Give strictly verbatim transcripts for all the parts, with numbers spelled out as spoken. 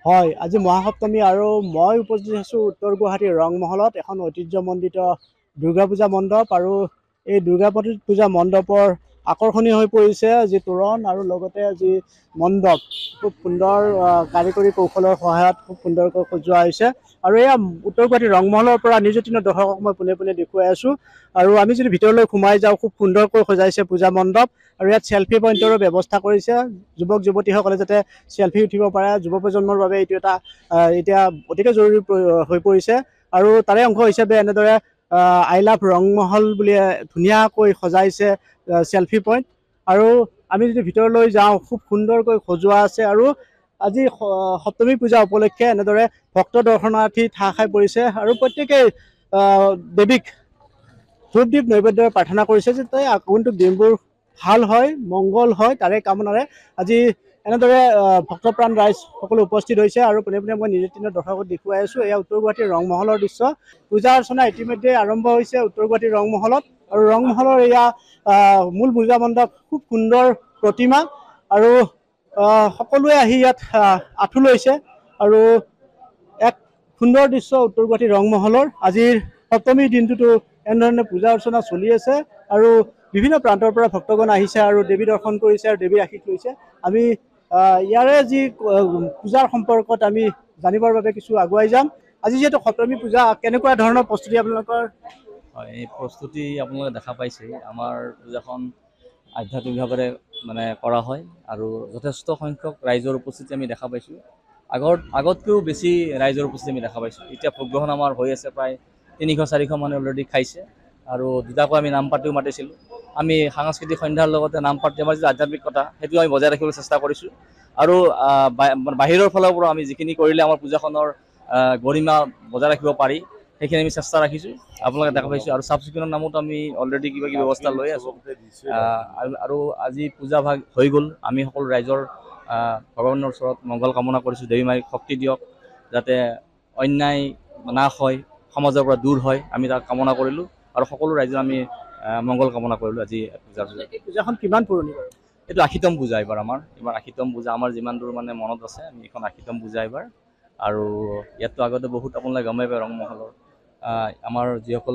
হয়, আজি মহাসপ্তমী আৰু মই উপস্থিত আছো উত্তৰ গুৱাহাটীৰ ৰংমহলত এখন ঐতিহ্যমণ্ডিত দুৰ্গা পূজা মণ্ডপ আৰু এই দুৰ্গা পূজা মণ্ডপৰ আকৰ্ষণীয় হৈ পৰিছে যি তোৰণ আৰু লগতে যি মণ্ডপ খুব সুন্দৰ কাৰিকৰী কৌশলৰ সহায়ত খুব সুন্দৰকৈ সজোৱা হৈছে আৰু এয়া উত্তৰ গুৱাহাটীৰ ৰংমহলৰ পৰা নিউজ এইটিন দৰ্শকক মই পোনে পোনে দেখুৱাই আছো আৰু আমি যদি ভিতৰলৈ সোমাই যাওঁ খুব সুন্দৰকৈ সজাইছে পূজা মণ্ডপ আৰু ইয়াত সেলফি পইণ্টৰো ব্যৱস্থা কৰিছে যুৱক যুৱতীসকলে যাতে সেলফি উঠিব পাৰে যুৱ প্ৰজন্মৰ বাবে এইটো এটা এতিয়া অতিকৈ জৰুৰী হৈ পৰিছে আৰু তাৰে অংশ হিচাপে এনেদৰে আই লাভ ৰংমহল বুলি ধুনীয়াকৈ সজাইছে সেলফি পইণ্ট আৰু আমি যদি ভিতৰলৈ যাওঁ খুব সুন্দৰকৈ সজোৱা আছে আৰু আজি সপ্তমী পূজা উপলক্ষে এনেদৰে ভক্ত দৰ্শনাৰ্থী ঠাহ খাই পৰিছে আৰু প্ৰত্যেকেই দেৱীক ধূপ দীপ নৈবেদ্যৰে প্ৰাৰ্থনা কৰিছে যে তাই আগন্তুক দিনবোৰ ভাল হয় মংগল হয় তাৰে কামনাৰে আজি এনেদৰে ভক্তপ্ৰাণ ৰাইজ সকলো উপস্থিত হৈছে আৰু পোনে পোনে মই নিউজ এইটিন দৰ্শকক দেখুৱাই আছো এয়া উত্তৰ গুৱাহাটীৰ ৰংমহলৰ দৃশ্য পূজা অৰ্চনা ইতিমধ্যে আৰম্ভ হৈছে উত্তৰ গুৱাহাটীৰ ৰংমহলত আৰু ৰংমহলৰ এয়া মূল পূজা মণ্ডপ খুব সুন্দৰ প্ৰতিমা আৰু সকলোৱে আহি ইয়াত আঁঠু লৈছে আৰু এক সুন্দৰ দৃশ্য উত্তৰ গুৱাহাটীৰ ৰংমহলৰ আজিৰ সপ্তমীৰ দিনটোতো এনেধৰণে পূজা অৰ্চনা চলি আছে আৰু বিভিন্ন প্ৰান্তৰ পৰা ভক্তগণ আহিছে আৰু দেৱী দৰ্শন কৰিছে আৰু দেৱীৰ আশীষ লৈছে আমি ইয়াৰে যি পূজাৰ সম্পৰ্কত আমি জানিবৰ বাবে কিছু আগুৱাই যাম আজি যিহেতু সপ্তমী পূজা কেনেকুৱা ধৰণৰ প্ৰস্তুতি আপোনালোকৰ হয় এই প্ৰস্তুতি আপোনালোকে দেখা পাইছে আমাৰ পূজাখন আধ্যাত্মিকভাৱে মানে কৰা হয় আৰু যথেষ্ট সংখ্যক ৰাইজৰ উপস্থিতি আমি দেখা পাইছোঁ আগত আগতকৈও বেছি ৰাইজৰ উপস্থিতি আমি দেখা পাইছোঁ এতিয়া ভোগগ্ৰহণ আমাৰ হৈ আছে প্ৰায় তিনিশ চাৰিশ মানুহে অলৰেডি খাইছে আৰু দুটাকৈ আমি নাম পাৰ্টিও মাতিছিলোঁ আমি সাংস্কৃতিক সন্ধ্যাৰ লগতে নাম পাৰ্টি আমাৰ যিটো আধ্যাত্মিকতা সেইটো আমি বজাই ৰাখিবলৈ চেষ্টা কৰিছোঁ আৰু বাহিৰৰ ফালৰ পৰা আমি যিখিনি কৰিলে আমাৰ পূজাখনৰ গৰিমা বজাই ৰাখিব পাৰি সেইখিনি আমি চেষ্টা ৰাখিছোঁ আপোনালোকে দেখা পাইছোঁ আৰু চাফ চিকুণৰ নামত আমি অলৰেডি কিবা কিবি ব্যৱস্থা লৈ আছোঁ আৰু আজি পূজা ভাগ হৈ গ'ল আমি সকলো ৰাইজৰ ভগৱানৰ ওচৰত মংগল কামনা কৰিছোঁ দেৱী মাইক শক্তি দিয়ক যাতে অন্যায় নাশ হয় সমাজৰ পৰা দূৰ হয় আমি তাক কামনা কৰিলোঁ আৰু সকলো ৰাইজৰ আমি মংগল কামনা কৰিলোঁ আজি পূজা পূজা পূজাখন কিমান পুৰণি বাৰু এইটো আশীতম পূজা এইবাৰ আমাৰ এইবাৰ আশীতম পূজা আমাৰ যিমান দূৰ মানে মনত আছে আমি এইখন আশীতম পূজা এইবাৰ আৰু ইয়াততো আগতে বহুত আপোনালোকে গমেই পায় ৰংমহলৰ আমাৰ যিসকল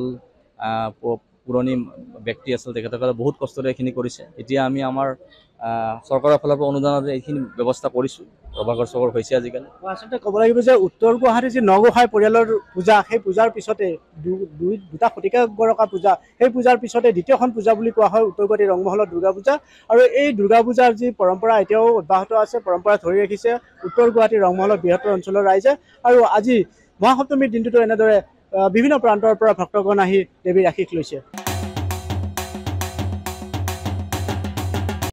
পুৰণি ব্যক্তি আছিল তেখেতসকলে বহুত কষ্টৰে এইখিনি কৰিছে এতিয়া আমি আমাৰ চৰকাৰৰ ফালৰ পৰা অনুদানত এইখিনি ব্যৱস্থা কৰিছোঁ প্ৰভাকৰ চবৰ হৈছে আজিকালি আচলতে ক'ব লাগিব যে উত্তৰ গুৱাহাটীৰ যি নগোহাঁই পৰিয়ালৰ পূজা সেই পূজাৰ পিছতে দুই দুটা শতিকা গৰকা পূজা সেই পূজাৰ পিছতে দ্বিতীয়খন পূজা বুলি কোৱা হয় উত্তৰ গুৱাহাটীৰ ৰংমহলৰ দুৰ্গা পূজা আৰু এই দুৰ্গা পূজাৰ যি পৰম্পৰা এতিয়াও অব্যাহত আছে পৰম্পৰা ধৰি ৰাখিছে উত্তৰ গুৱাহাটীৰ ৰংমহলৰ বৃহত্তৰ অঞ্চলৰ ৰাইজে আৰু আজি মহাসপ্তমীৰ দিনটোতো এনেদৰে বিভিন্ন প্ৰান্তৰ পৰা ভক্তগণ আহি দেৱীৰ আশীষ লৈছে।